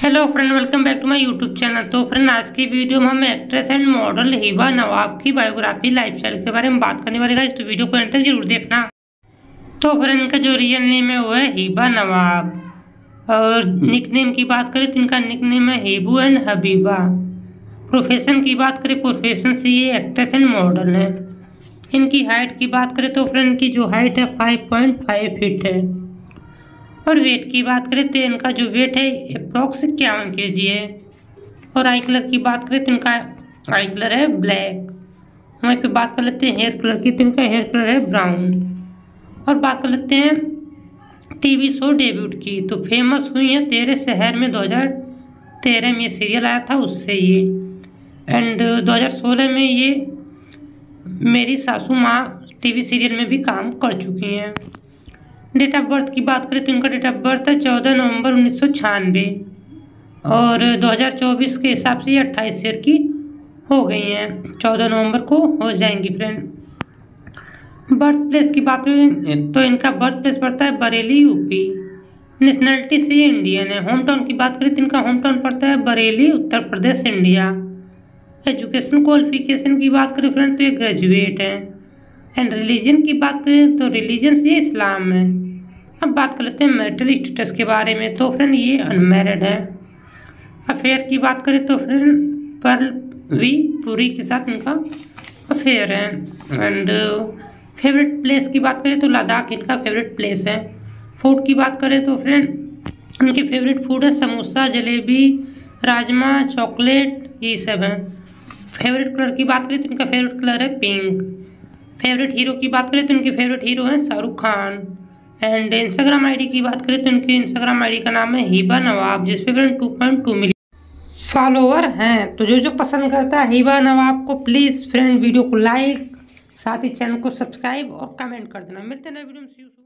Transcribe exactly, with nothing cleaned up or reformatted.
Hello friend, welcome back to my YouTube channel. तो friend, आज की वीडियो में हम actress and model Hiba Nawab की बायोग्राफी लाइफस्टाइल के बारे में बात करने वाले हैं। तो वीडियो को एंड तक जरूर देखना। तो फ्रेंड, इनका जो रियल नेम है वो है हिबा नवाब और निक नेम की बात करें तो इनका निक नेम है हिबू एंड हबीबा। प्रोफेशन की बात करें, प्रोफेशन से ये एक्ट्रेस एंड मॉडल है। इनकी हाइट की बात करें तो फ्रेंड की जो हाइट है फाइव पॉइंट फाइव फीट है और वेट की बात करें तो इनका जो वेट है अप्रॉक्स इक्यावन के जी है। और आई कलर की बात करें तो इनका आई कलर है ब्लैक। वहीं पे बात कर लेते हैं हेयर कलर की, तो इनका हेयर कलर है ब्राउन। और बात कर लेते हैं टीवी शो डेब्यूट की, तो फेमस हुई है तेरे शहर में। दो हज़ार तेरह में ये सीरियल आया था उससे ये, एंड दो हज़ार सोलह में ये मेरी सासू माँ टीवी सीरियल में भी काम कर चुकी हैं। डेट ऑफ बर्थ की बात करें तो इनका डेट ऑफ बर्थ है चौदह नवंबर उन्नीस सौ छियानवे और दो हज़ार चौबीस के हिसाब से ये अट्ठाईस ईयर की हो गई हैं। चौदह नवंबर को हो जाएंगी फ्रेंड। बर्थ प्लेस की बात करें तो इनका बर्थ प्लेस पड़ता है बरेली, यूपी। नेशनलिटी से ये इंडियन है। होम टाउन की बात करें तो इनका होम टाउन पड़ता है Bareilly, Uttar Pradesh, India. Education qualification की बात करें फ्रेंड तो ये ग्रेजुएट है। एंड रिलीजन की बात करें तो रिलीजन से ये इस्लाम है। अब बात कर लेते हैं मैरिटल स्टेटस के बारे में, तो फ्रेंड ये अनमैरिड है। अफेयर की बात करें तो फ्रेंड परवी पुरी के साथ इनका अफेयर है। एंड फेवरेट प्लेस की बात करें तो लद्दाख इनका फेवरेट प्लेस है। फूड की बात करें तो फ्रेंड इनकी फेवरेट फूड है समोसा, जलेबी, राजमा, चॉकलेट, ये सब है। फेवरेट कलर की बात करें तो इनका फेवरेट कलर है पिंक। फेवरेट हीरो की बात करें तो इनके फेवरेट हीरो हैं Shahrukh Khan. And Instagram ID की बात करें तो इनके इंस्टाग्राम आईडी का नाम है हिबा नवाब, जिस पे friend two point two million follower हैं। तो जो जो पसंद करता है हिबा नवाब को, प्लीज़ फ्रेंड वीडियो को लाइक, साथ ही चैनल को सब्सक्राइब और कमेंट कर देना। मिलते हैं नए वीडियो में।